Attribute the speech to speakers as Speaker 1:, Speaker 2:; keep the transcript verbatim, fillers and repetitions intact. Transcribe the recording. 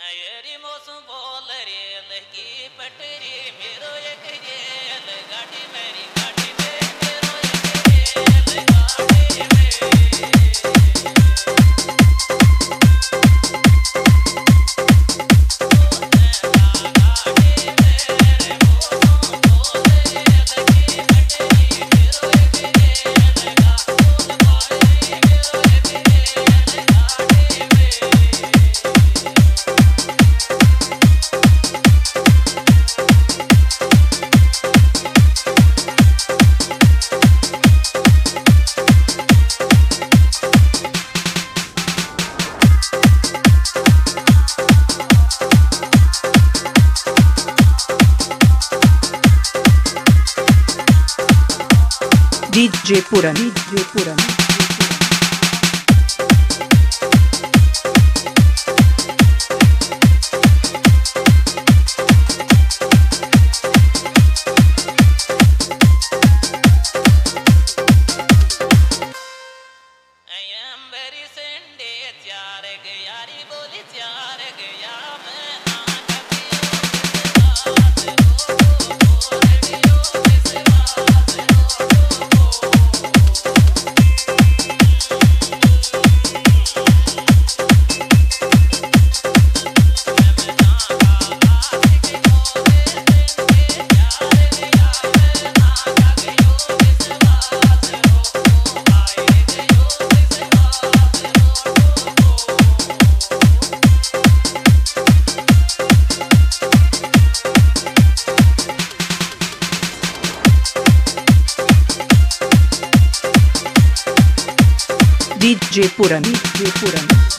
Speaker 1: येरी मौसम बोल रे लगी पटरी मेरो एक रेल गाड़ी मेरी गाड़ी में मेरो एक रेल गाड़ी में
Speaker 2: D J Puran, D J Puran. D J Puran, D J Puran.